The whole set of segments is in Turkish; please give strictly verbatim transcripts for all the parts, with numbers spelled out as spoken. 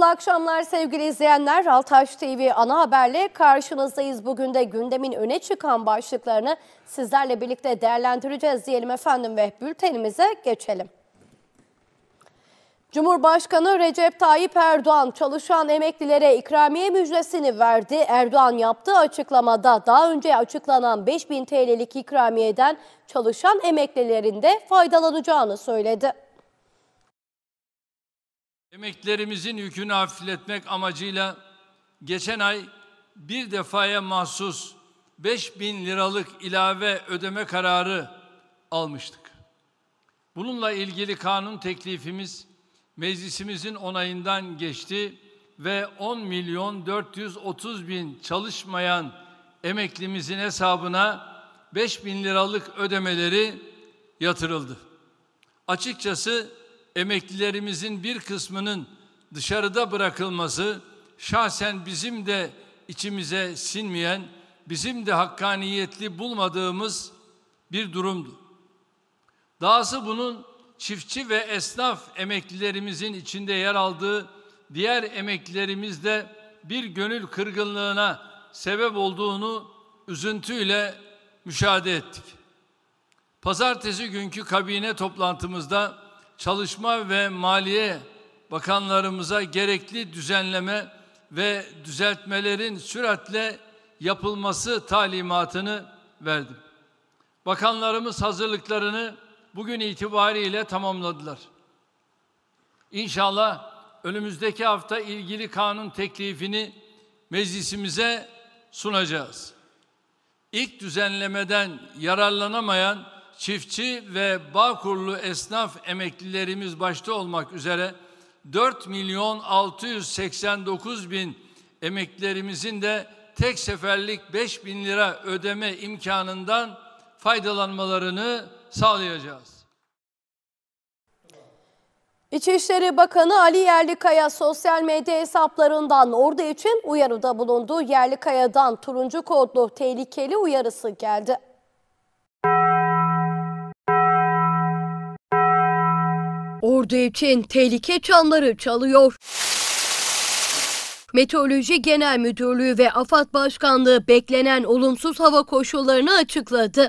Mutlu akşamlar sevgili izleyenler. Altaş T V ana haberle karşınızdayız. Bugün de gündemin öne çıkan başlıklarını sizlerle birlikte değerlendireceğiz diyelim efendim ve bültenimize geçelim. Cumhurbaşkanı Recep Tayyip Erdoğan çalışan emeklilere ikramiye müjdesini verdi. Erdoğan yaptığı açıklamada daha önce açıklanan beş bin T L'lik ikramiyeden çalışan emeklilerin de faydalanacağını söyledi. Emeklilerimizin yükünü hafifletmek amacıyla geçen ay bir defaya mahsus beş bin liralık ilave ödeme kararı almıştık. Bununla ilgili kanun teklifimiz meclisimizin onayından geçti ve on milyon dört yüz otuz bin çalışmayan emeklimizin hesabına beş bin liralık ödemeleri yatırıldı. Açıkçası emeklilerimizin bir kısmının dışarıda bırakılması şahsen bizim de içimize sinmeyen, bizim de hakkaniyetli bulmadığımız bir durumdu. Dahası bunun çiftçi ve esnaf emeklilerimizin içinde yer aldığı diğer emeklilerimizde bir gönül kırgınlığına sebep olduğunu üzüntüyle müşahede ettik. Pazartesi günkü kabine toplantımızda Çalışma ve Maliye Bakanlarımıza gerekli düzenleme ve düzeltmelerin süratle yapılması talimatını verdim. Bakanlarımız hazırlıklarını bugün itibariyle tamamladılar. İnşallah önümüzdeki hafta ilgili kanun teklifini meclisimize sunacağız. İlk düzenlemeden yararlanamayan çiftçi ve Bağkurlu esnaf emeklilerimiz başta olmak üzere dört milyon altı yüz seksen dokuz bin emeklilerimizin de tek seferlik beş bin lira ödeme imkanından faydalanmalarını sağlayacağız. İçişleri Bakanı Ali Yerlikaya sosyal medya hesaplarından ordu için uyarıda bulundu. Yerlikaya'dan turuncu kodlu tehlikeli uyarısı geldi. Ordu için tehlike çanları çalıyor. Meteoroloji Genel Müdürlüğü ve AFAD Başkanlığı beklenen olumsuz hava koşullarını açıkladı.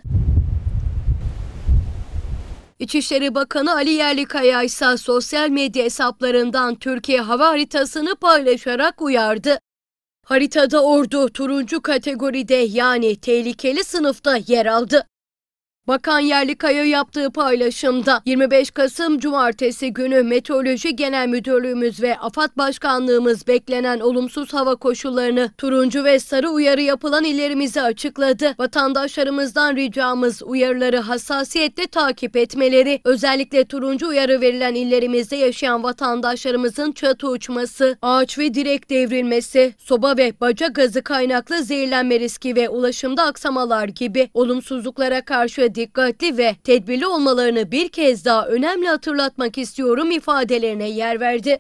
İçişleri Bakanı Ali Yerlikaya ise sosyal medya hesaplarından Türkiye hava haritasını paylaşarak uyardı. Haritada Ordu turuncu kategoride yani tehlikeli sınıfta yer aldı. Bakan Yerlikaya yaptığı paylaşımda yirmi beş Kasım Cumartesi günü Meteoroloji Genel Müdürlüğümüz ve AFAD Başkanlığımız beklenen olumsuz hava koşullarını turuncu ve sarı uyarı yapılan illerimize açıkladı. Vatandaşlarımızdan ricamız uyarıları hassasiyetle takip etmeleri, özellikle turuncu uyarı verilen illerimizde yaşayan vatandaşlarımızın çatı uçması, ağaç ve direk devrilmesi, soba ve baca gazı kaynaklı zehirlenme riski ve ulaşımda aksamalar gibi olumsuzluklara karşı dikkatli ve tedbirli olmalarını bir kez daha önemli hatırlatmak istiyorum ifadelerine yer verdi.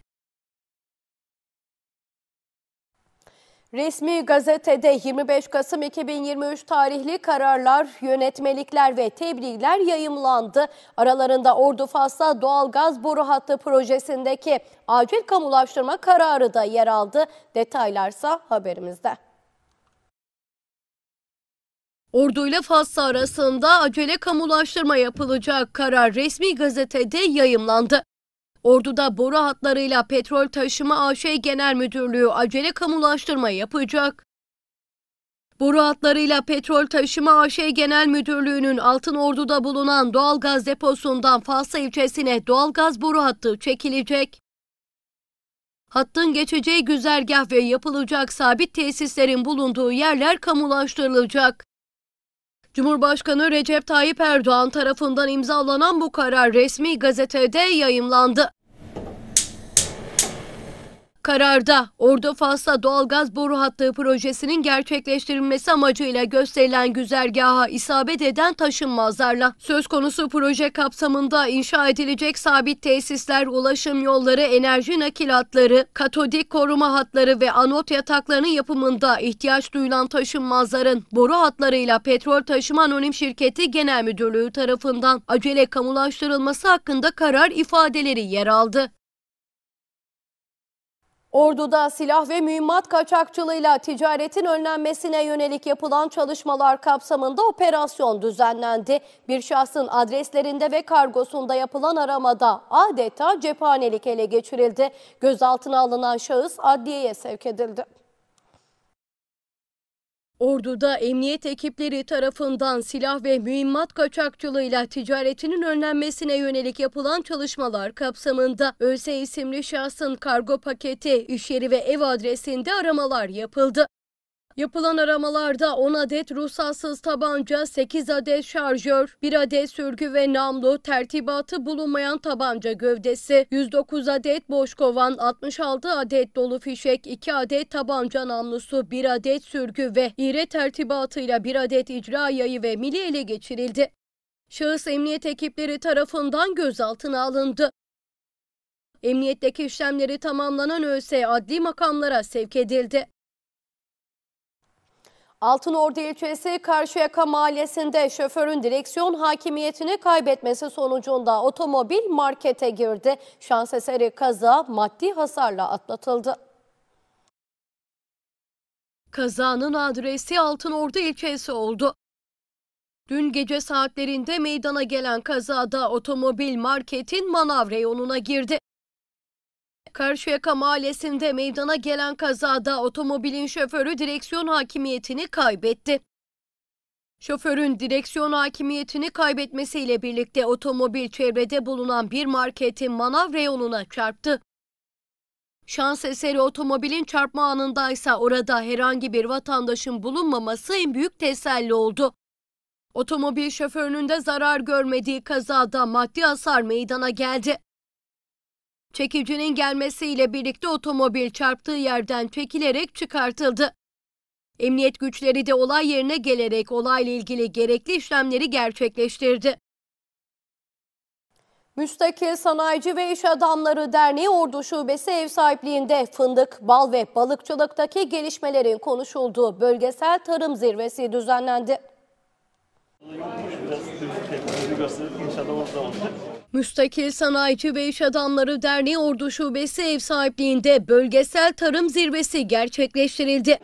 Resmi gazetede yirmi beş Kasım iki bin yirmi üç tarihli kararlar, yönetmelikler ve tebliğler yayımlandı. Aralarında Ordu Fasla doğalgaz boru hattı projesindeki acil kamulaştırma kararı da yer aldı. Detaylarsa haberimizde. Ordu ile Fasla arasında acele kamulaştırma yapılacak karar resmi gazetede yayımlandı. Ordu'da boru hatlarıyla Petrol Taşıma A Ş Genel Müdürlüğü acele kamulaştırma yapacak. Boru hatlarıyla Petrol Taşıma A Ş Genel Müdürlüğü'nün Altınordu'da bulunan doğalgaz deposundan Fasla ilçesine doğalgaz boru hattı çekilecek. Hattın geçeceği güzergah ve yapılacak sabit tesislerin bulunduğu yerler kamulaştırılacak. Cumhurbaşkanı Recep Tayyip Erdoğan tarafından imzalanan bu karar resmi gazetede yayımlandı. Kararda Ordu Fasla doğalgaz boru hattı projesinin gerçekleştirilmesi amacıyla gösterilen güzergaha isabet eden taşınmazlarla söz konusu proje kapsamında inşa edilecek sabit tesisler, ulaşım yolları, enerji nakil hatları, katodik koruma hatları ve anot yataklarının yapımında ihtiyaç duyulan taşınmazların boru hatlarıyla Petrol Taşıma Anonim Şirketi Genel Müdürlüğü tarafından acele kamulaştırılması hakkında karar ifadeleri yer aldı. Ordu'da silah ve mühimmat kaçakçılığıyla ticaretin önlenmesine yönelik yapılan çalışmalar kapsamında operasyon düzenlendi. Bir şahsın adreslerinde ve kargosunda yapılan aramada adeta cephanelik ele geçirildi. Gözaltına alınan şahıs adliyeye sevk edildi. Ordu'da emniyet ekipleri tarafından silah ve mühimmat kaçakçılığıyla ticaretinin önlenmesine yönelik yapılan çalışmalar kapsamında ÖS isimli şahsın kargo paketi, iş yeri ve ev adresinde aramalar yapıldı. Yapılan aramalarda on adet ruhsatsız tabanca, sekiz adet şarjör, bir adet sürgü ve namlu, tertibatı bulunmayan tabanca gövdesi, yüz dokuz adet boş kovan, altmış altı adet dolu fişek, iki adet tabanca namlusu, bir adet sürgü ve iğre tertibatıyla bir adet icra yayı ve mili ele geçirildi. Şahıs emniyet ekipleri tarafından gözaltına alındı. Emniyetteki işlemleri tamamlanan ÖS adli makamlara sevk edildi. Altınordu ilçesi Karşıyaka mahallesinde şoförün direksiyon hakimiyetini kaybetmesi sonucunda otomobil markete girdi. Şans eseri kaza maddi hasarla atlatıldı. Kazanın adresi Altınordu ilçesi oldu. Dün gece saatlerinde meydana gelen kazada otomobil marketin manav reyonuna girdi. Karşıyaka mahallesinde meydana gelen kazada otomobilin şoförü direksiyon hakimiyetini kaybetti. Şoförün direksiyon hakimiyetini kaybetmesiyle birlikte otomobil çevrede bulunan bir marketin manav reyonuna çarptı. Şans eseri otomobilin çarpma anındaysa orada herhangi bir vatandaşın bulunmaması en büyük teselli oldu. Otomobil şoförünün de zarar görmediği kazada maddi hasar meydana geldi. Çekicinin gelmesiyle birlikte otomobil çarptığı yerden çekilerek çıkartıldı. Emniyet güçleri de olay yerine gelerek olayla ilgili gerekli işlemleri gerçekleştirdi. Müstakil Sanayici ve İş Adamları Derneği Ordu Şubesi ev sahipliğinde fındık, bal ve balıkçılıktaki gelişmelerin konuşulduğu bölgesel tarım zirvesi düzenlendi. Müstakil Sanayici ve İş Adamları Derneği Ordu Şubesi ev sahipliğinde bölgesel tarım zirvesi gerçekleştirildi.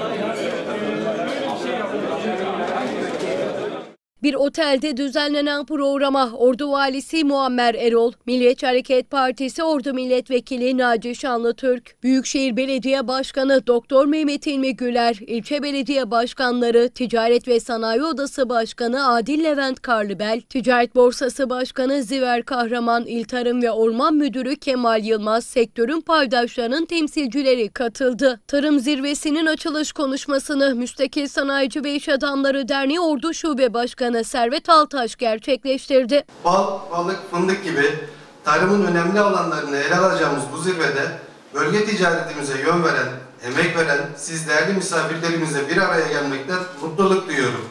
Bir otelde düzenlenen programa Ordu Valisi Muammer Erol, Milliyetçi Hareket Partisi Ordu Milletvekili Naci Şanlıtürk, Büyükşehir Belediye Başkanı Doktor Mehmet İlmi Güler, ilçe belediye başkanları, Ticaret ve Sanayi Odası Başkanı Adil Levent Karlıbel, Ticaret Borsası Başkanı Ziver Kahraman, İl Tarım ve Orman Müdürü Kemal Yılmaz, sektörün paydaşlarının temsilcileri katıldı. Tarım zirvesinin açılış konuşmasını Müstakil Sanayici ve İş Adamları Derneği Ordu Şube Başkanı Servet Altaş gerçekleştirdi. Bal, balık, fındık gibi tarımın önemli alanlarını ele alacağımız bu zirvede bölge ticaretimize yön veren, emek veren siz değerli misafirlerimizle bir araya gelmekten mutluluk duyuyorum.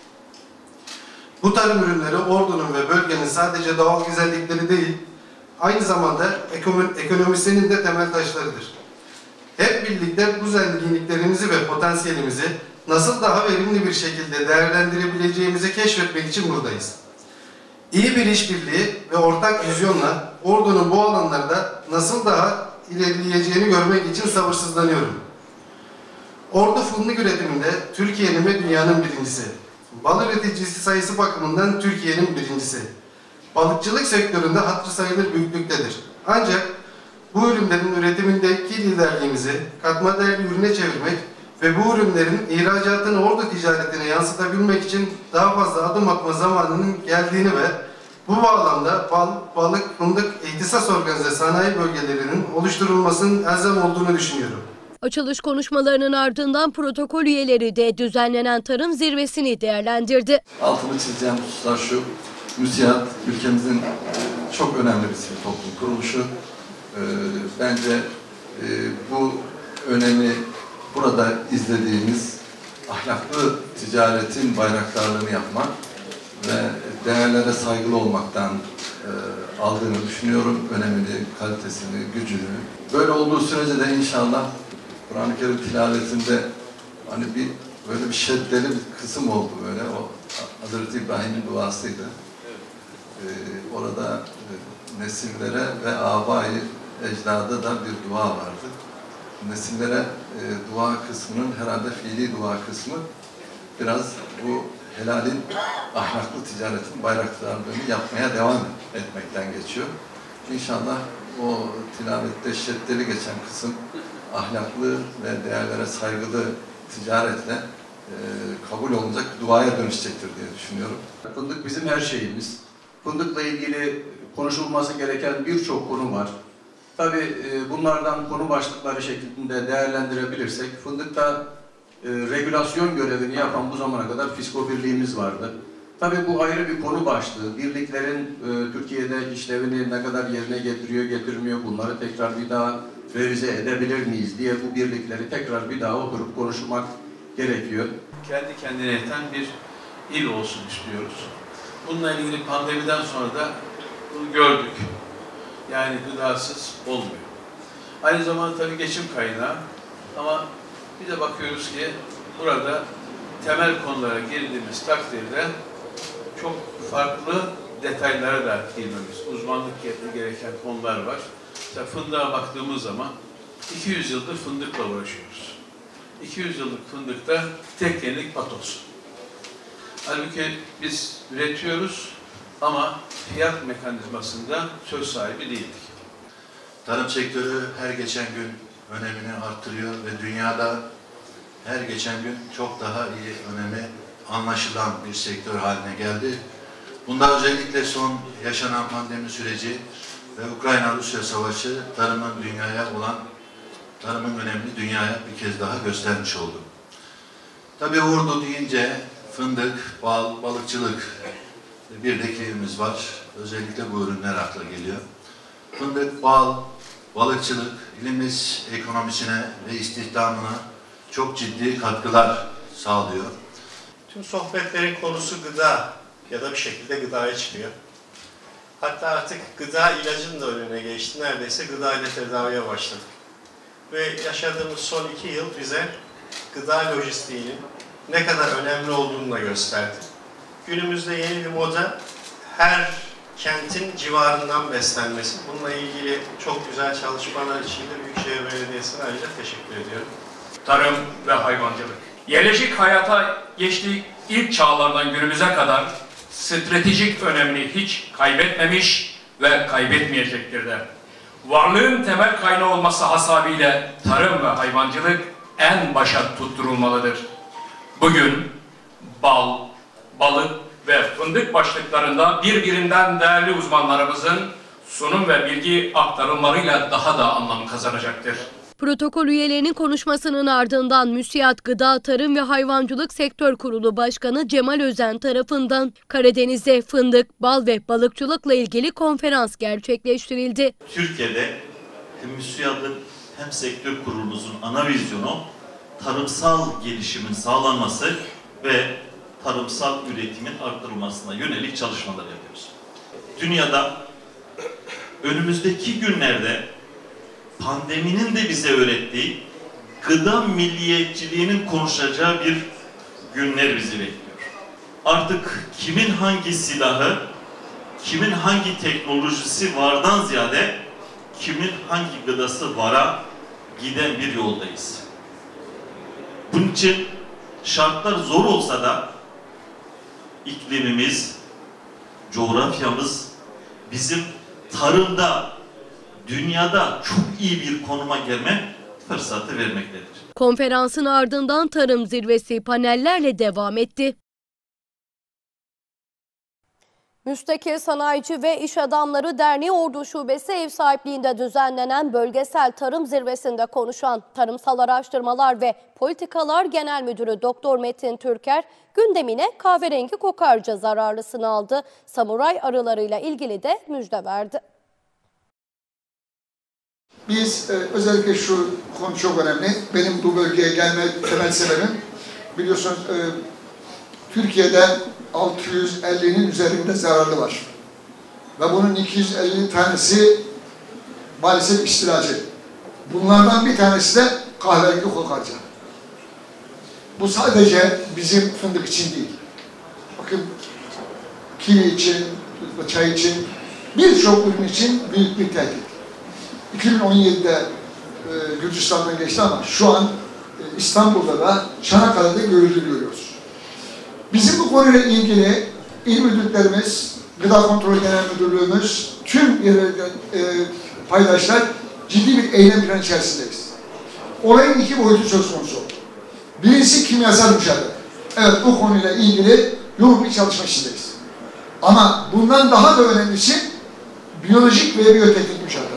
Bu tarım ürünleri Ordu'nun ve bölgenin sadece doğal güzellikleri değil, aynı zamanda ekonomisinin de temel taşlarıdır. Hep birlikte bu zenginliklerimizi ve potansiyelimizi nasıl daha verimli bir şekilde değerlendirebileceğimizi keşfetmek için buradayız. İyi bir işbirliği ve ortak vizyonla Ordu'nun bu alanlarda nasıl daha ilerleyeceğini görmek için sabırsızlanıyorum. Ordu fındık üretiminde Türkiye'nin ve dünyanın birincisi. Bal üreticisi sayısı bakımından Türkiye'nin birincisi. Balıkçılık sektöründe hatırı sayılır büyüklüktedir. Ancak bu ürünlerin üretimindeki liderliğimizi katma değerli ürüne çevirmek ve bu ürünlerin ihracatını Ordu ticaretine yansıtabilmek için daha fazla adım atma zamanının geldiğini ve bu bağlamda bal, balık, fındık, ihtisas organize sanayi bölgelerinin oluşturulmasının elzem olduğunu düşünüyorum. Açılış konuşmalarının ardından protokol üyeleri de düzenlenen tarım zirvesini değerlendirdi. Altını çizeceğim hususlar şu, MÜSİAD ülkemizin çok önemli bir sivil toplum kuruluşu. Bence bu önemi burada izlediğimiz ahlaklı ticaretin bayraktarlığını yapmak ve değerlere saygılı olmaktan e, aldığını düşünüyorum. Önemini, kalitesini, gücünü. Böyle olduğu sürece de inşallah Kur'an-ı Kerim tilavetinde hani bir böyle bir şeddeli bir kısım oldu böyle. O Hazreti İbrahim'in duasıydı. E, orada e, nesillere ve abayı ecdada da bir dua vardı. nesillere e, dua kısmının herhalde fiili dua kısmı biraz bu helalin, ahlaklı ticaretin bayraktarlığını yapmaya devam etmekten geçiyor. İnşallah o tilavette şeddeli geçen kısım ahlaklı ve değerlere saygılı ticaretle e, kabul olacak duaya dönüşecektir diye düşünüyorum. Fındık bizim her şeyimiz. Fındıkla ilgili konuşulması gereken birçok konu var. Tabii bunlardan konu başlıkları şeklinde değerlendirebilirsek, fındıkta e, regülasyon görevini yapan bu zamana kadar Fisko Birliğimiz vardı. Tabii bu ayrı bir konu başlığı. Birliklerin e, Türkiye'de işlevini ne kadar yerine getiriyor, getirmiyor, bunları tekrar bir daha revize edebilir miyiz diye bu birlikleri tekrar bir daha oturup konuşmak gerekiyor. Kendi kendine yeten bir il olsun istiyoruz. Bununla ilgili pandemiden sonra da bunu gördük. Yani gıdasız olmuyor. Aynı zamanda tabii geçim kaynağı ama bir de bakıyoruz ki burada temel konulara girdiğimiz takdirde çok farklı detaylara da girmemiz, uzmanlık gereken konular var. Mesela fındığa baktığımız zaman iki yüz yıldır fındıkla uğraşıyoruz. iki yüz yıllık fındıkta tek yenilik patos. Halbuki biz üretiyoruz ama fiyat mekanizmasında söz sahibi değildik. Tarım sektörü her geçen gün önemini artırıyor ve dünyada her geçen gün çok daha iyi önemi anlaşılan bir sektör haline geldi. Bunda özellikle son yaşanan pandemi süreci ve Ukrayna-Rusya savaşı tarımın dünyaya olan, tarımın önemini dünyaya bir kez daha göstermiş oldu. Tabii Ordu deyince fındık, bal, balıkçılık bir de kelimiz var. Özellikle bu ürünler akla geliyor. Fındık, bal, balıkçılık ilimiz ekonomisine ve istihdamına çok ciddi katkılar sağlıyor. Tüm sohbetlerin konusu gıda ya da bir şekilde gıdaya çıkıyor. Hatta artık gıda ilacının da önüne geçti. Neredeyse gıda ile tedaviye başladık. Ve yaşadığımız son iki yıl bize gıda lojistiğinin ne kadar önemli olduğunu da gösterdi. Günümüzde yeni bir moda her kentin civarından beslenmesi. Bununla ilgili çok güzel çalışmalar için de Büyükşehir Belediyesi'ne ayrıca teşekkür ediyorum. Tarım ve hayvancılık. Yerleşik hayata geçtiği ilk çağlardan günümüze kadar stratejik önemini hiç kaybetmemiş ve kaybetmeyecektir de. Varlığın temel kaynağı olması hasabiyle tarım ve hayvancılık en başa tutturulmalıdır. Bugün bal, balık ve fındık başlıklarında birbirinden değerli uzmanlarımızın sunum ve bilgi aktarımlarıyla daha da anlam kazanacaktır. Protokol üyelerinin konuşmasının ardından MÜSİAD Gıda, Tarım ve Hayvancılık Sektör Kurulu Başkanı Cemal Özen tarafından Karadeniz'de fındık, bal ve balıkçılıkla ilgili konferans gerçekleştirildi. Türkiye'de hem MÜSİAD'ın hem sektör kurulumuzun ana vizyonu tarımsal gelişimin sağlanması ve tarımsal üretimin arttırılmasına yönelik çalışmalar yapıyoruz. Dünyada önümüzdeki günlerde pandeminin de bize öğrettiği gıda milliyetçiliğinin konuşacağı bir günler bizi bekliyor. Artık kimin hangi silahı, kimin hangi teknolojisi vardan ziyade kimin hangi gıdası vara giden bir yoldayız. Bunun için şartlar zor olsa da iklimimiz, coğrafyamız bizim tarımda dünyada çok iyi bir konuma gelme fırsatı vermektedir. Konferansın ardından tarım zirvesi panellerle devam etti. Müstakil Sanayici ve İş Adamları Derneği Ordu Şubesi ev sahipliğinde düzenlenen bölgesel tarım zirvesinde konuşan Tarımsal Araştırmalar ve Politikalar Genel Müdürü Doktor Metin Türker, gündemine kahverengi kokarca zararlısını aldı. Samuray arılarıyla ilgili de müjde verdi. Biz e, özellikle şu konu çok önemli. Benim bu bölgeye gelme temel sebebim, biliyorsunuz e, Türkiye'de altı yüz ellinin üzerinde zararlı var. Ve bunun iki yüz elli tanesi maalesef istilacı. Bunlardan bir tanesi de kahverengi kokarca. Bu sadece bizim fındık için değil. Bakın kivi için, çay için, birçok ürün için büyük bir tehdit. iki bin on yedi'de e, Gürcistan'dan geçti ama şu an e, İstanbul'da da Çanakkale'de görüldüğünü görüyoruz. Bizim bu konuyla ilgili il müdürlerimiz, Gıda Kontrolü Genel Müdürlüğümüz, tüm yerlerden e, paydaşlar ciddi bir eylem planı içerisindeyiz. Olayın iki boyutu söz konusu. Birincisi kimyasal mücadele. Evet, bu konuyla ilgili yoğun bir çalışma içindeyiz. Ama bundan daha da önemlisi biyolojik ve biyoteknik mücadele.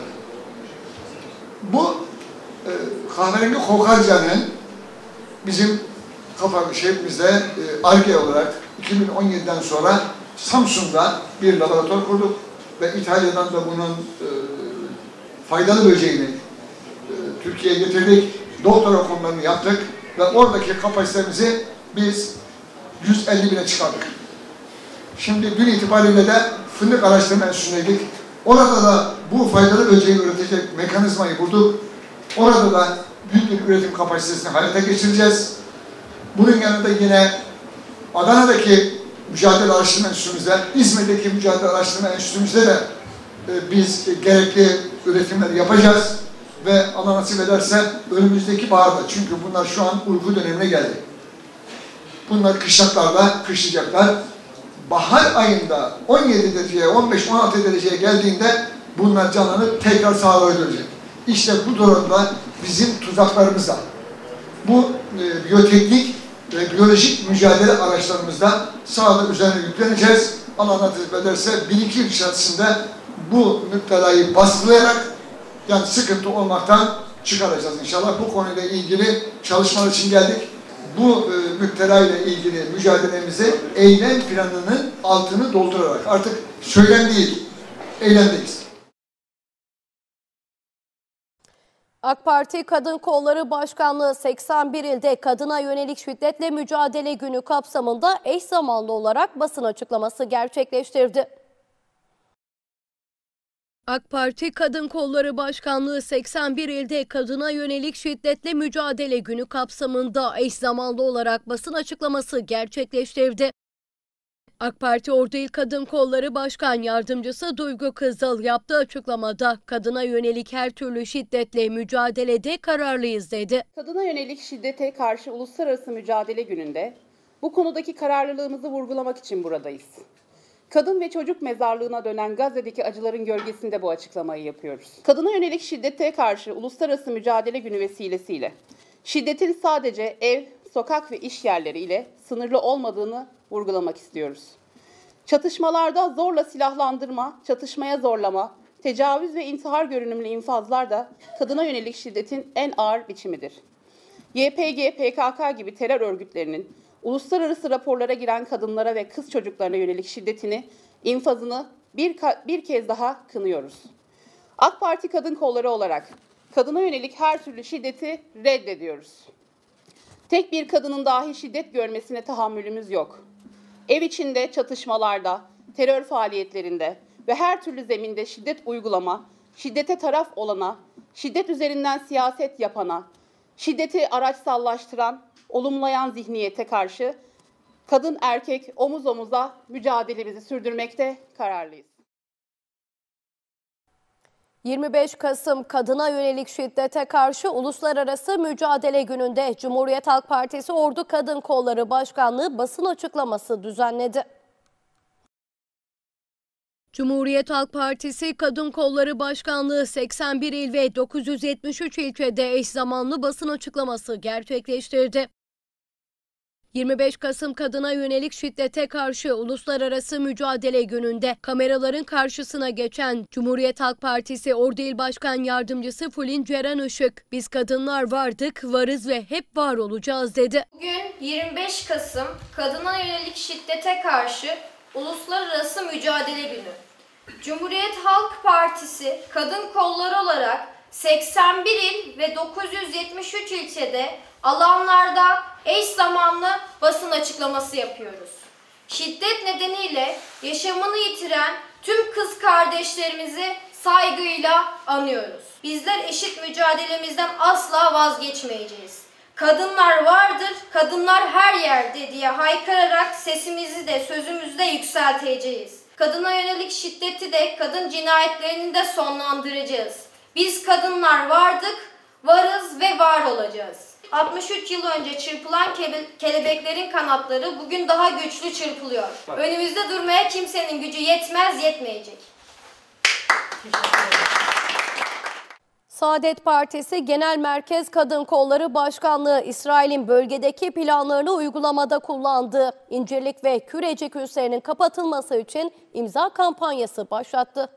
Bu e, kahverengi kokarcanın bizim kafa şeyimizde Ar-Ge e, olarak iki bin on yedi'den sonra Samsun'da bir laboratuvar kurduk ve İtalya'dan da bunun e, faydalı böceğini e, Türkiye'ye getirdik. Doktora konularını yaptık ve oradaki kapasitemizi biz yüz elli bine çıkardık. Şimdi dün itibariyle de Fındık Araştırma Enstitüsü'ndeydik. Orada da bu faydalı böceği üretecek mekanizmayı bulduk. Orada da büyük bir üretim kapasitesini hayata geçireceğiz. Bunun yanında yine Adana'daki Mücadele Araştırma Enstitüsü'müzde, İzmir'deki Mücadele Araştırma Enstitüsü'müzde de e, biz gerekli üretimleri yapacağız. Ve Allah nasip ederse önümüzdeki baharda, çünkü bunlar şu an uyku dönemine geldi. Bunlar kışlaklarda kışlayacaklar. Bahar ayında on yedi dereceye, on beş on altı dereceye geldiğinde bunlar canlanıp tekrar sağlığa dönecek. İşte bu durumda bizim tuzaklarımızda, bu e, biyoteknik ve biyolojik mücadele araçlarımızda sahada üzerine yükleneceğiz. Allah nasip ederse bir iki yıl içerisinde bu müptelayı baskılayarak yani sıkıntı olmaktan çıkaracağız inşallah. Bu konuyla ilgili çalışmalar için geldik. Bu e, müptelayla ilgili mücadelemizi eylem planının altını doldurarak artık söylem değil, eylemdeyiz. AK Parti Kadın Kolları Başkanlığı seksen bir ilde kadına yönelik şiddetle mücadele günü kapsamında eş zamanlı olarak basın açıklaması gerçekleştirdi. AK Parti Kadın Kolları Başkanlığı seksen bir ilde kadına yönelik şiddetle mücadele günü kapsamında eş zamanlı olarak basın açıklaması gerçekleştirdi. AK Parti Ordu İl Kadın Kolları Başkan Yardımcısı Duygu Kızıl yaptığı açıklamada kadına yönelik her türlü şiddetle mücadelede kararlıyız dedi. Kadına yönelik şiddete karşı Uluslararası Mücadele Günü'nde bu konudaki kararlılığımızı vurgulamak için buradayız. Kadın ve çocuk mezarlığına dönen Gazze'deki acıların gölgesinde bu açıklamayı yapıyoruz. Kadına yönelik şiddete karşı Uluslararası Mücadele Günü vesilesiyle şiddetin sadece ev, sokak ve iş yerleri ile sınırlı olmadığını vurgulamak istiyoruz. Çatışmalarda zorla silahlandırma, çatışmaya zorlama, tecavüz ve intihar görünümlü infazlar da kadına yönelik şiddetin en ağır biçimidir. Y P G, P K K gibi terör örgütlerinin uluslararası raporlara giren kadınlara ve kız çocuklarına yönelik şiddetini, infazını bir, bir kez daha kınıyoruz. AK Parti Kadın Kolları olarak kadına yönelik her türlü şiddeti reddediyoruz. Tek bir kadının dahi şiddet görmesine tahammülümüz yok. Ev içinde çatışmalarda, terör faaliyetlerinde ve her türlü zeminde şiddet uygulama, şiddete taraf olana, şiddet üzerinden siyaset yapana, şiddeti araçsallaştıran, olumlayan zihniyete karşı kadın erkek omuz omuza mücadelemizi sürdürmekte kararlıyız. yirmi beş Kasım Kadına Yönelik Şiddete Karşı Uluslararası Mücadele Günü'nde Cumhuriyet Halk Partisi Ordu Kadın Kolları Başkanlığı basın açıklaması düzenledi. Cumhuriyet Halk Partisi Kadın Kolları Başkanlığı seksen bir il ve dokuz yüz yetmiş üç ilçede eş zamanlı basın açıklaması gerçekleştirdi. yirmi beş Kasım Kadına Yönelik Şiddete Karşı Uluslararası Mücadele Günü'nde kameraların karşısına geçen Cumhuriyet Halk Partisi Ordu İl Başkan Yardımcısı Fulin Ceren Işık, "Biz kadınlar vardık, varız ve hep var olacağız" dedi. Bugün yirmi beş Kasım Kadına Yönelik Şiddete Karşı Uluslararası Mücadele Günü. Cumhuriyet Halk Partisi Kadın Kolları olarak seksen bir il ve dokuz yüz yetmiş üç ilçede alanlarda eş zamanlı basın açıklaması yapıyoruz. Şiddet nedeniyle yaşamını yitiren tüm kız kardeşlerimizi saygıyla anıyoruz. Bizler eşit mücadelemizden asla vazgeçmeyeceğiz. Kadınlar vardır, kadınlar her yerde diye haykırarak sesimizi de sözümüzü de yükselteceğiz. Kadına yönelik şiddeti de kadın cinayetlerini de sonlandıracağız. Biz kadınlar vardık, Varız ve var olacağız. altmış üç yıl önce çırpılan kelebeklerin kanatları bugün daha güçlü çırpılıyor. Önümüzde durmaya kimsenin gücü yetmez, yetmeyecek. Saadet Partisi Genel Merkez Kadın Kolları Başkanlığı İsrail'in bölgedeki planlarını uygulamada kullandığı İncirlik ve Kürecik üslerinin kapatılması için imza kampanyası başlattı.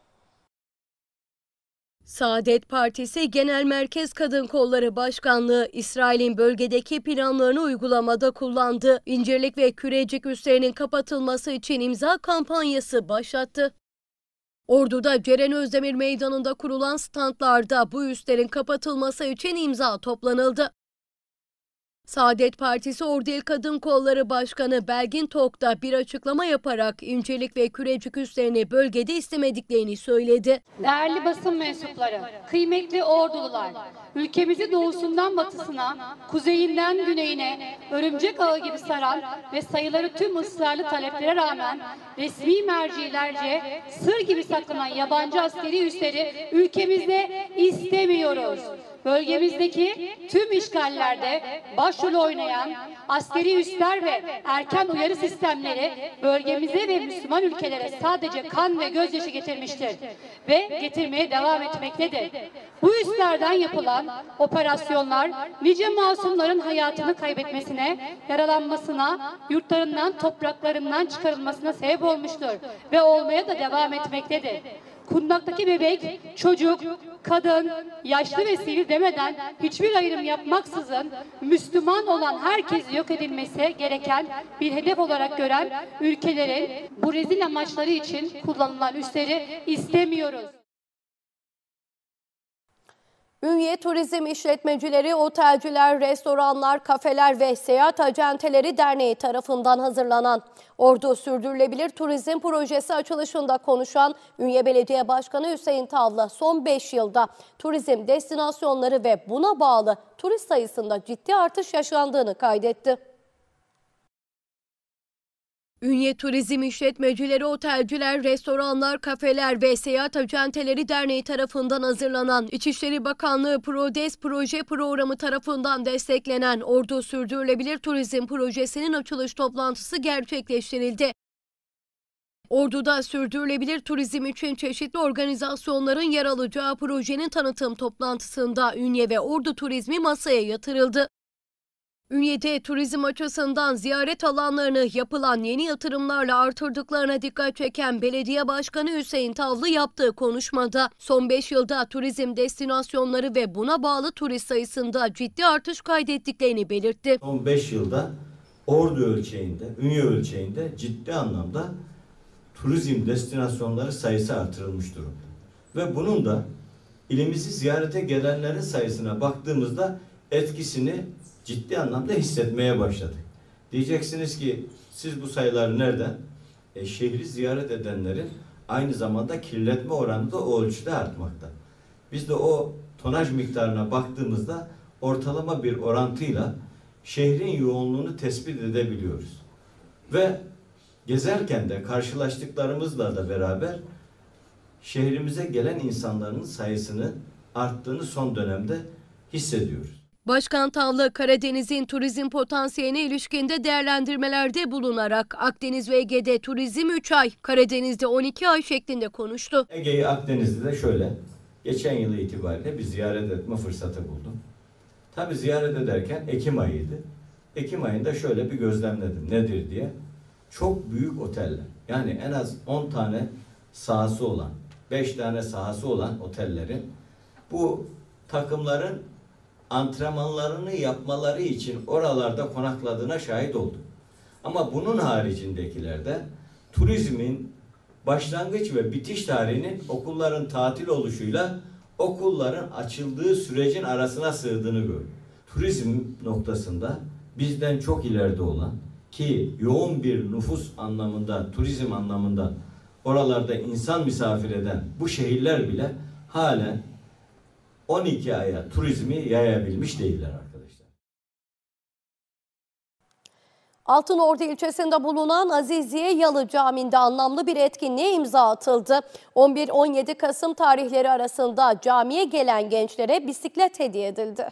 Saadet Partisi Genel Merkez Kadın Kolları Başkanlığı İsrail'in bölgedeki planlarını uygulamada kullandığı İncirlik ve Kürecik üslerinin kapatılması için imza kampanyası başlattı. Ordu'da Ceren Özdemir Meydanı'nda kurulan standlarda bu üslerin kapatılması için imza toplanıldı. Saadet Partisi Ordu İl Kadın Kolları Başkanı Belgin Tok da bir açıklama yaparak İncirlik ve Kürecik üslerini bölgede istemediklerini söyledi. Değerli basın mensupları, kıymetli ordulular, ülkemizi doğusundan batısına, kuzeyinden güneyine örümcek ağı gibi saran ve sayıları tüm ısrarlı taleplere rağmen resmi mercilerce sır gibi saklanan yabancı askeri üsleri ülkemizde istemiyoruz. Bölgemizdeki tüm işgallerde başrol oynayan askeri üsler ve erken uyarı sistemleri bölgemize ve Müslüman ülkelere sadece kan ve gözyaşı getirmiştir ve getirmeye devam etmektedir. Bu üslerden yapılan operasyonlar nice masumların hayatını kaybetmesine, yaralanmasına, yurtlarından, topraklarından çıkarılmasına sebep olmuştur ve olmaya da devam etmektedir. Kundaktaki bebek, çocuk, kadın, yaşlı ve sivil demeden hiçbir ayrım yapmaksızın Müslüman olan herkesi yok edilmesi gereken bir hedef olarak gören ülkelerin bu rezil amaçları için kullanılan üsleri istemiyoruz. Ünye Turizm İşletmecileri, Otelciler, Restoranlar, Kafeler ve Seyahat Acenteleri Derneği tarafından hazırlanan Ordu Sürdürülebilir Turizm Projesi açılışında konuşan Ünye Belediye Başkanı Hüseyin Tavla, son beş yılda turizm destinasyonları ve buna bağlı turist sayısında ciddi artış yaşandığını kaydetti. Ünye Turizm İşletmecileri, Otelciler, Restoranlar, Kafeler ve Seyahat Acenteleri Derneği tarafından hazırlanan İçişleri Bakanlığı PRODES proje programı tarafından desteklenen Ordu Sürdürülebilir Turizm Projesi'nin açılış toplantısı gerçekleştirildi. Ordu'da sürdürülebilir turizm için çeşitli organizasyonların yer alacağı projenin tanıtım toplantısında Ünye ve Ordu turizmi masaya yatırıldı. Ünye'de turizm açısından ziyaret alanlarını yapılan yeni yatırımlarla artırdıklarına dikkat çeken Belediye Başkanı Hüseyin Tavlı yaptığı konuşmada son beş yılda turizm destinasyonları ve buna bağlı turist sayısında ciddi artış kaydettiklerini belirtti. Son beş yılda Ordu ölçeğinde, Ünye ölçeğinde ciddi anlamda turizm destinasyonları sayısı artırılmış durumda. Ve bunun da ilimizi ziyarete gelenlerin sayısına baktığımızda etkisini ciddi anlamda hissetmeye başladık. Diyeceksiniz ki siz bu sayıları nereden? E, şehri ziyaret edenlerin aynı zamanda kirletme oranı da o ölçüde artmakta. Biz de o tonaj miktarına baktığımızda ortalama bir orantıyla şehrin yoğunluğunu tespit edebiliyoruz. Ve gezerken de karşılaştıklarımızla da beraber şehrimize gelen insanların sayısının arttığını son dönemde hissediyoruz. Başkan Tavla, Karadeniz'in turizm potansiyeline ilişkinde değerlendirmelerde bulunarak Akdeniz ve Ege'de turizm üç ay, Karadeniz'de on iki ay şeklinde konuştu. Ege'yi, Akdeniz'de de şöyle, geçen yıl itibariyle bir ziyaret etme fırsatı buldum. Tabii ziyaret ederken Ekim ayıydı. Ekim ayında şöyle bir gözlemledim, nedir diye. Çok büyük oteller, yani en az on tane sahası olan, beş tane sahası olan otellerin bu takımların antrenmanlarını yapmaları için oralarda konakladığına şahit oldum. Ama bunun haricindekilerde turizmin başlangıç ve bitiş tarihinin okulların tatil oluşuyla okulların açıldığı sürecin arasına sığdığını gördüm. Turizm noktasında bizden çok ileride olan ki yoğun bir nüfus anlamında, turizm anlamında oralarda insan misafir eden bu şehirler bile halen on iki aya turizmi yayabilmiş değiller arkadaşlar. Altınordu ilçesinde bulunan Aziziye Yalı Camii'nde anlamlı bir etkinliğe imza atıldı. on bir on yedi Kasım tarihleri arasında camiye gelen gençlere bisiklet hediye edildi.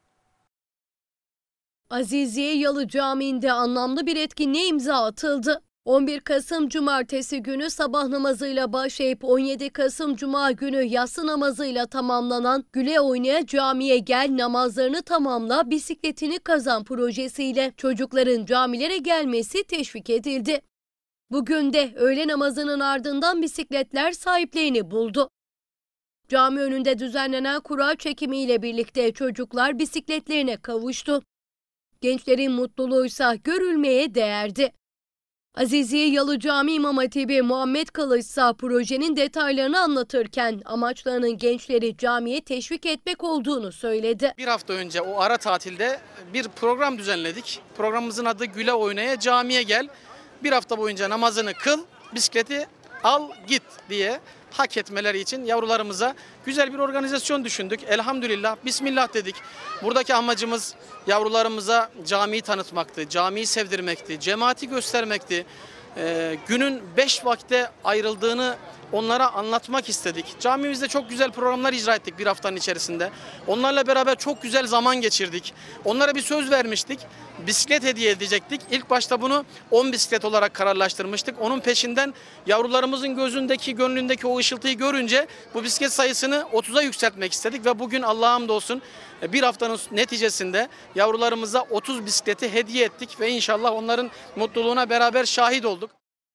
Aziziye Yalı Camii'nde anlamlı bir etkinliğe imza atıldı. on bir Kasım Cumartesi günü sabah namazıyla başlayıp on yedi Kasım Cuma günü yatsı namazıyla tamamlanan Güle Oynaya Camiye Gel, namazlarını tamamla, bisikletini kazan projesiyle çocukların camilere gelmesi teşvik edildi. Bugün de öğle namazının ardından bisikletler sahiplerini buldu. Cami önünde düzenlenen kura çekimiyle birlikte çocuklar bisikletlerine kavuştu. Gençlerin mutluluğuysa görülmeye değerdi. Aziziye Yalı Camii İmam Hatibi Muhammed Kılıç ise projenin detaylarını anlatırken amaçlarının gençleri camiye teşvik etmek olduğunu söyledi. Bir hafta önce o ara tatilde bir program düzenledik. Programımızın adı Güle Oynaya Camiye Gel. Bir hafta boyunca namazını kıl, bisikleti al git diye hak etmeleri için yavrularımıza güzel bir organizasyon düşündük. Elhamdülillah, bismillah dedik. Buradaki amacımız yavrularımıza camiyi tanıtmaktı, camiyi sevdirmekti, cemaati göstermekti. Ee, günün beş vakte ayrıldığını onlara anlatmak istedik. Camimizde çok güzel programlar icra ettik bir haftanın içerisinde. Onlarla beraber çok güzel zaman geçirdik. Onlara bir söz vermiştik. Bisiklet hediye edecektik. İlk başta bunu on bisiklet olarak kararlaştırmıştık. Onun peşinden yavrularımızın gözündeki, gönlündeki o ışıltıyı görünce bu bisiklet sayısını otuza yükseltmek istedik ve bugün Allah'a hamdolsun bir haftanın neticesinde yavrularımıza otuz bisikleti hediye ettik ve inşallah onların mutluluğuna beraber şahit olduk.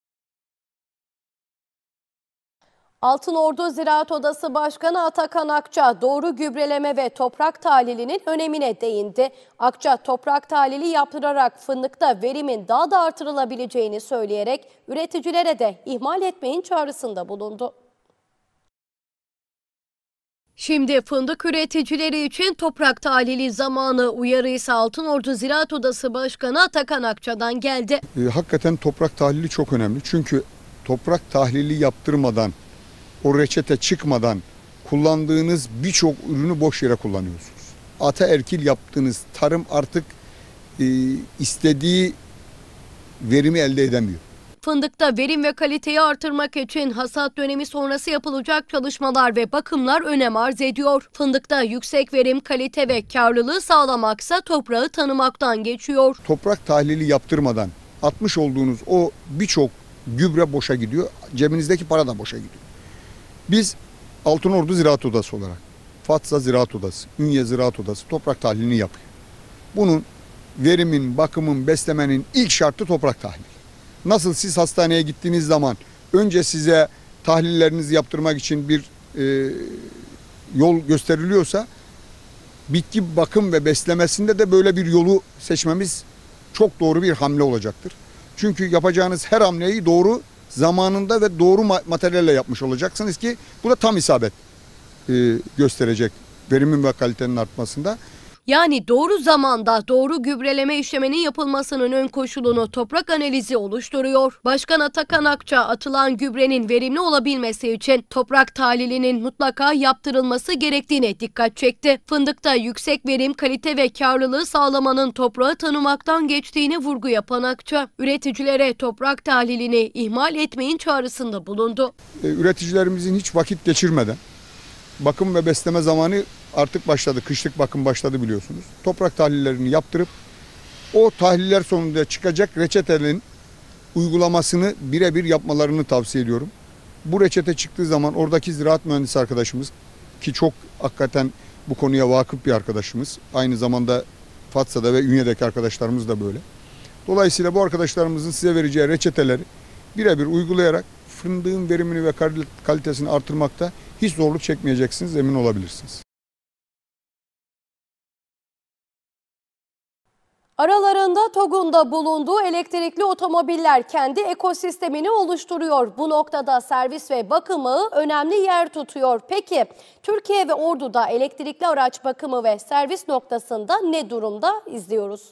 Altınordu Ziraat Odası Başkanı Atakan Akça doğru gübreleme ve toprak tahlilinin önemine değindi. Akça toprak tahlili yaptırarak fındıkta verimin daha da artırılabileceğini söyleyerek üreticilere de ihmal etmeyin çağrısında bulundu. Şimdi fındık üreticileri için toprak tahlili zamanı, uyarı ise Altınordu Ziraat Odası Başkanı Atakan Akça'dan geldi. E, hakikaten toprak tahlili çok önemli. Çünkü toprak tahlili yaptırmadan, o reçete çıkmadan kullandığınız birçok ürünü boş yere kullanıyorsunuz. Ataerkil yaptığınız tarım artık e, istediği verimi elde edemiyor. Fındıkta verim ve kaliteyi artırmak için hasat dönemi sonrası yapılacak çalışmalar ve bakımlar önem arz ediyor. Fındıkta yüksek verim, kalite ve karlılığı sağlamaksa toprağı tanımaktan geçiyor. Toprak tahlili yaptırmadan atmış olduğunuz o birçok gübre boşa gidiyor. Cebinizdeki para da boşa gidiyor. Biz Altınordu Ziraat Odası olarak Fatsa Ziraat Odası, Ünye Ziraat Odası toprak tahlilini yapıyor. Bunun verimin, bakımın, beslemenin ilk şartı toprak tahlili. Nasıl siz hastaneye gittiğiniz zaman önce size tahlillerinizi yaptırmak için bir e, yol gösteriliyorsa, bitki bakım ve beslemesinde de böyle bir yolu seçmemiz çok doğru bir hamle olacaktır. Çünkü yapacağınız her hamleyi doğru zamanında ve doğru materyalle yapmış olacaksınız ki bu da tam isabet e, gösterecek verimin ve kalitenin artmasında. Yani doğru zamanda doğru gübreleme işleminin yapılmasının ön koşulunu toprak analizi oluşturuyor. Başkan Atakan Akça atılan gübrenin verimli olabilmesi için toprak tahlilinin mutlaka yaptırılması gerektiğine dikkat çekti. Fındıkta yüksek verim, kalite ve karlılığı sağlamanın toprağı tanımaktan geçtiğine vurgu yapan Akça, üreticilere toprak tahlilini ihmal etmeyin çağrısında bulundu. E, üreticilerimizin hiç vakit geçirmeden bakım ve besleme zamanı artık başladı. Kışlık bakım başladı biliyorsunuz. Toprak tahlillerini yaptırıp o tahliller sonunda çıkacak reçetelerin uygulamasını birebir yapmalarını tavsiye ediyorum. Bu reçete çıktığı zaman oradaki ziraat mühendisi arkadaşımız ki çok hakikaten bu konuya vakıf bir arkadaşımız. Aynı zamanda Fatsa'da ve Ünye'deki arkadaşlarımız da böyle. Dolayısıyla bu arkadaşlarımızın size vereceği reçeteleri birebir uygulayarak fındığın verimini ve kalitesini artırmakta hiç zorluk çekmeyeceksiniz, emin olabilirsiniz. Aralarında TOG'un da bulunduğu elektrikli otomobiller kendi ekosistemini oluşturuyor. Bu noktada servis ve bakımı önemli yer tutuyor. Peki Türkiye ve Ordu'da elektrikli araç bakımı ve servis noktasında ne durumda izliyoruz.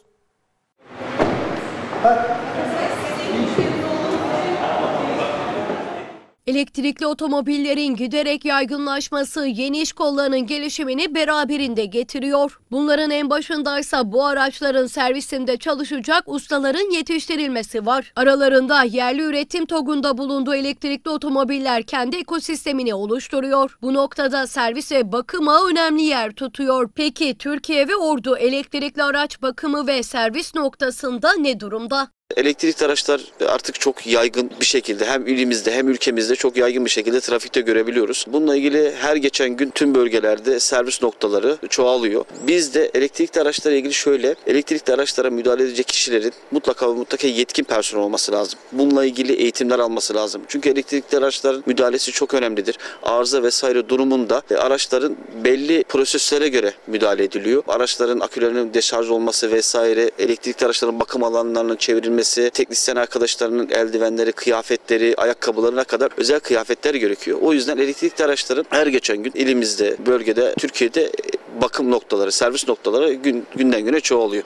Elektrikli otomobillerin giderek yaygınlaşması yeni iş kollarının gelişimini beraberinde getiriyor. Bunların en başındaysa bu araçların servisinde çalışacak ustaların yetiştirilmesi var. Aralarında yerli üretim TOG'unda bulunduğu elektrikli otomobiller kendi ekosistemini oluşturuyor. Bu noktada servis ve bakım ağı önemli yer tutuyor. Peki Türkiye ve Ordu elektrikli araç bakımı ve servis noktasında ne durumda? Elektrikli araçlar artık çok yaygın bir şekilde hem ilimizde hem ülkemizde çok yaygın bir şekilde trafikte görebiliyoruz. Bununla ilgili her geçen gün tüm bölgelerde servis noktaları çoğalıyor. Biz de elektrikli araçlarla ilgili şöyle, elektrikli araçlara müdahale edecek kişilerin mutlaka ve mutlaka yetkin personel olması lazım. Bununla ilgili eğitimler alması lazım. Çünkü elektrikli araçların müdahalesi çok önemlidir. Arıza vesaire durumunda araçların belli proseslere göre müdahale ediliyor. Araçların akülerinin deşarj olması vesaire, elektrikli araçların bakım alanlarının çevrilmesi, teknisyen arkadaşlarının eldivenleri, kıyafetleri, ayakkabılarına kadar özel kıyafetler gerekiyor. O yüzden elektrikli araçların her geçen gün ilimizde, bölgede, Türkiye'de bakım noktaları, servis noktaları gün, günden güne çoğalıyor.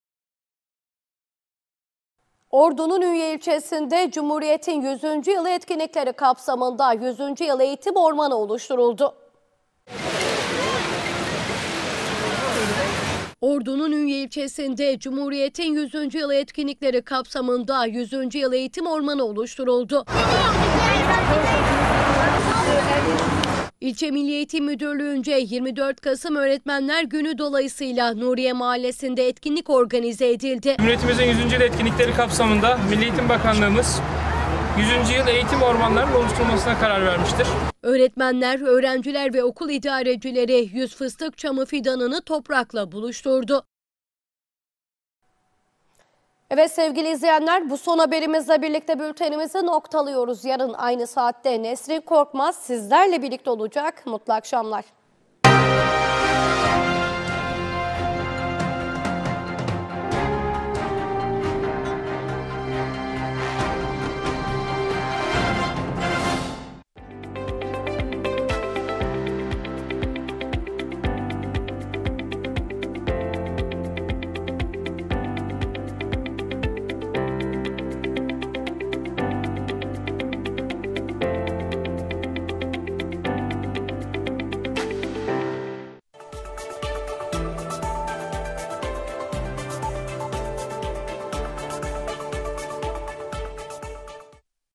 Ordu'nun Ünye ilçesinde Cumhuriyet'in yüzüncü yılı etkinlikleri kapsamında yüzüncü yıl eğitim ormanı oluşturuldu. Ordu'nun Ünye ilçesinde Cumhuriyet'in yüzüncü yılı etkinlikleri kapsamında yüzüncü yıl eğitim ormanı oluşturuldu. İlçe Milli Eğitim Müdürlüğü'nce yirmi dört Kasım Öğretmenler Günü dolayısıyla Nuriye Mahallesi'nde etkinlik organize edildi. Cumhuriyetimizin yüzüncü yıl etkinlikleri kapsamında Milli Eğitim Bakanlığımız yüzüncü yıl eğitim ormanlarının oluşturulmasına karar vermiştir. Öğretmenler, öğrenciler ve okul idarecileri yüz fıstık çamı fidanını toprakla buluşturdu. Evet sevgili izleyenler, bu son haberimizle birlikte bültenimizi noktalıyoruz. Yarın aynı saatte Nesrin Korkmaz sizlerle birlikte olacak. Mutlu akşamlar.